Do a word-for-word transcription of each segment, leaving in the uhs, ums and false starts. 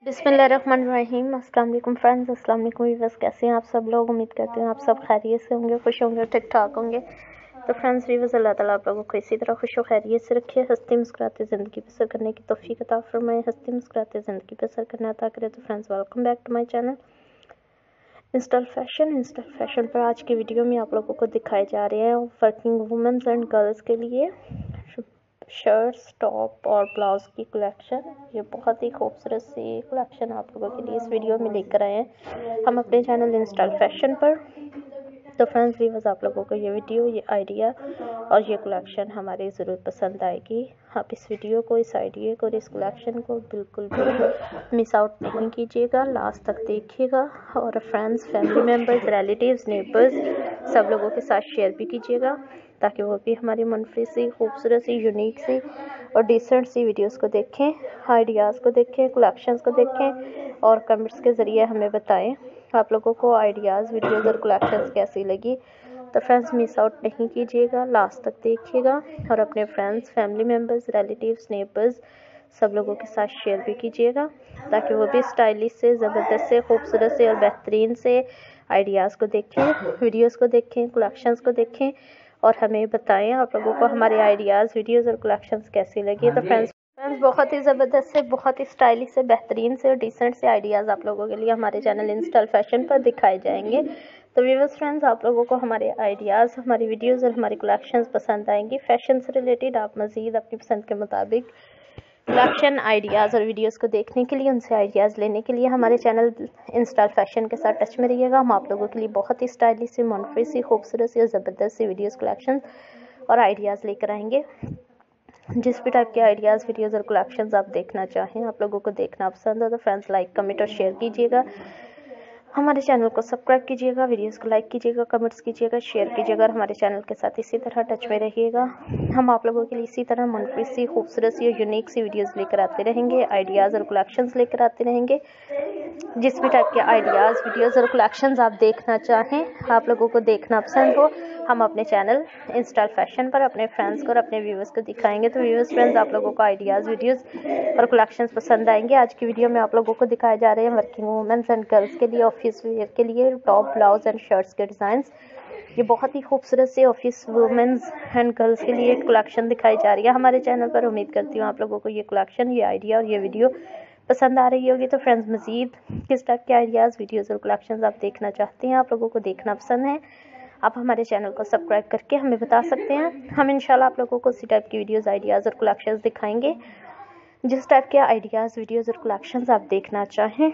बिस्मिल्लाहिर्रहमानिर्रहीम। अस्सलाम वालेकुम फ्रेंड्स, अस्सलाम वालेकुम व्यूअर्स। कैसे हैं आप सब लोग? उम्मीद करते हैं आप सब खैरियत से होंगे, खुश होंगे, ठीक ठाक होंगे। तो फ्रेंड्स व्यूअर्स, अल्लाह ताला आप लोगों को इसी तरह खुश और खैरियत से रखे, हंसते मुस्कुराते ज़िंदगी बसर करने की तौफीक अता फरमाए, हंसते मुस्कुराते ज़िंदगी बसर करना अता करे। तो friends welcome back to my channel install fashion. Install fashion पर आज की वीडियो में आप लोगों को दिखाए जा रहे हैं वर्किंग वुमेंस एंड गर्ल्स के लिए शर्ट्स, टॉप और ब्लाउज़ की कलेक्शन। ये बहुत ही खूबसूरत सी कलेक्शन आप लोगों के लिए इस वीडियो में लेकर आए हैं हम अपने चैनल इंस्टॉल फैशन पर। तो फ्रेंड्स व्यूअर्स, आप लोगों को ये वीडियो, ये आइडिया और ये कलेक्शन हमारी ज़रूर पसंद आएगी। आप इस वीडियो को, इस आइडिया को और इस कलेक्शन को बिल्कुल भी मिस आउट नहीं कीजिएगा, लास्ट तक देखिएगा और friends, family members, relatives, neighbours सब लोगों के साथ शेयर भी कीजिएगा ताकि वो भी हमारी मुनफरद सी, खूबसूरत सी, यूनिक सी और डिसेंट सी वीडियोस को देखें, आइडियाज़ को देखें, कलेक्शंस को देखें और कमेंट्स के ज़रिए हमें बताएं आप लोगों को आइडियाज़, वीडियोस और कलेक्शंस कैसी लगी। तो फ्रेंड्स मिस आउट नहीं कीजिएगा, लास्ट तक देखिएगा और अपने friends, family members, relatives, neighbours सब लोगों के साथ शेयर भी कीजिएगा ताकि वो भी स्टाइलिश से, ज़बरदस्त से, खूबसूरत से और बेहतरीन से आइडियाज़ को देखें, वीडियोज़ को देखें, कलेक्शंस को देखें और हमें बताएं आप लोगों को हमारे आइडियाज़, वीडियोज़ और कलेक्शंस कैसी लगी। तो फ्रेंड्स फ्रेंड्स बहुत ही ज़बरदस्त से, बहुत ही स्टाइलिश से, बेहतरीन से और डिसेंट से आइडियाज़ आप लोगों के लिए हमारे चैनल इंस्टॉल फैशन पर दिखाए जाएंगे। तो व्यूअर्स फ्रेंड्स, आप लोगों को हमारे आइडियाज़, हमारी वीडियोज़ और हमारी कलेक्शंस पसंद आएंगी। फैशन से रिलेटेड आप मज़ीद अपनी पसंद के मुताबिक कलेक्शन, आइडियाज़ और वीडियोस को देखने के लिए, उनसे आइडियाज़ लेने के लिए हमारे चैनल इंस्टॉल फैशन के साथ टच में रहिएगा। हम आप लोगों के लिए बहुत ही स्टाइलिश सी, मुनफरद सी, खूबसूरत सी और ज़बरदस्त सी वीडियोस, कलेक्शन और आइडियाज़ लेकर आएंगे। जिस भी टाइप के आइडियाज़, वीडियोज़ और कलेक्शंस आप देखना चाहें, आप लोगों को देखना पसंद हो तो फ्रेंड्स लाइक, कमेंट और शेयर कीजिएगा। हमारे चैनल को सब्सक्राइब कीजिएगा, वीडियोस को लाइक कीजिएगा, कमेंट्स कीजिएगा, शेयर कीजिएगा और हमारे चैनल के साथ इसी तरह टच में रहिएगा। हम आप लोगों के लिए इसी तरह मुनफरद सी, खूबसूरत सी और यूनिक सी वीडियोस लेकर आते रहेंगे, आइडियाज़ और कलेक्शंस लेकर आते रहेंगे। जिस भी टाइप के आइडियाज़, वीडियोस और कलेक्शंस आप देखना चाहें, आप लोगों को देखना पसंद हो, हम अपने चैनल इंस्टॉल फैशन पर अपने फ्रेंड्स को और अपने व्यूवर्स को दिखाएंगे। तो व्यूवर्स फ्रेंड्स, आप लोगों को आइडियाज़, वीडियोस और कलेक्शंस पसंद आएंगे। आज की वीडियो में आप लोगों को दिखाए जा रहे हैं वर्किंग वुमेंस एंड गर्ल्स के लिए ऑफिस वेयर के लिए टॉप, ब्लाउज एंड शर्ट्स के डिज़ाइंस। ये बहुत ही खूबसूरत से ऑफिस वुमेंस एंड गर्ल्स के लिए एक कलेक्शन दिखाई जा रही है हमारे चैनल पर। उम्मीद करती हूँ आप लोगों को ये कलेक्शन, ये आइडिया और ये वीडियो पसंद आ रही होगी। तो फ्रेंड्स, मज़ीद किस टाइप के आइडियाज़, वीडियोज़ और कलेक्शंस आप देखना चाहते हैं, आप लोगों को देखना पसंद है, आप हमारे चैनल को सब्सक्राइब करके हमें बता सकते हैं। हम इंशाल्लाह आप लोगों को उसी टाइप की वीडियोज़, आइडियाज़ और कलेक्शंस दिखाएंगे। जिस टाइप के आइडियाज़, वीडियोज़ और कलेक्शंस आप देखना चाहें,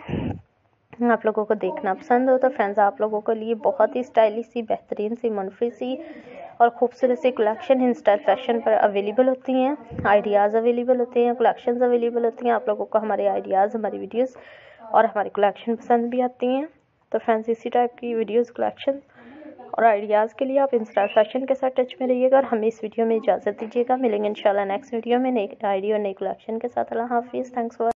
आप लोगों को देखना पसंद हो तो फ्रेंड्स, आप लोगों के लिए बहुत ही स्टाइलिश सी, बेहतरीन सी, मुनफरद सी और खूबसूरत सी कलेक्शन इंस्टॉल फैशन पर अवेलेबल होती हैं। आइडियाज़ अवेलेबल होते हैं, कलेक्शंस अवेलेबल होती हैं। आप लोगों को हमारे आइडियाज़, हमारी वीडियोस और हमारी कलेक्शन पसंद भी आती हैं। तो फ्रेंड्स, इसी टाइप की वीडियोस, कलेक्शन और आइडियाज़ के लिए आप इंस्टॉल फैशन के साथ टच में रहिएगा और हमें इस वीडियो में इजाज़त दीजिएगा। मिलेंगे इंशाल्लाह नेक्स्ट वीडियो में नई आइडिया और नई कलेक्शन के साथ। अल्लाह हाफिज़। Thanks for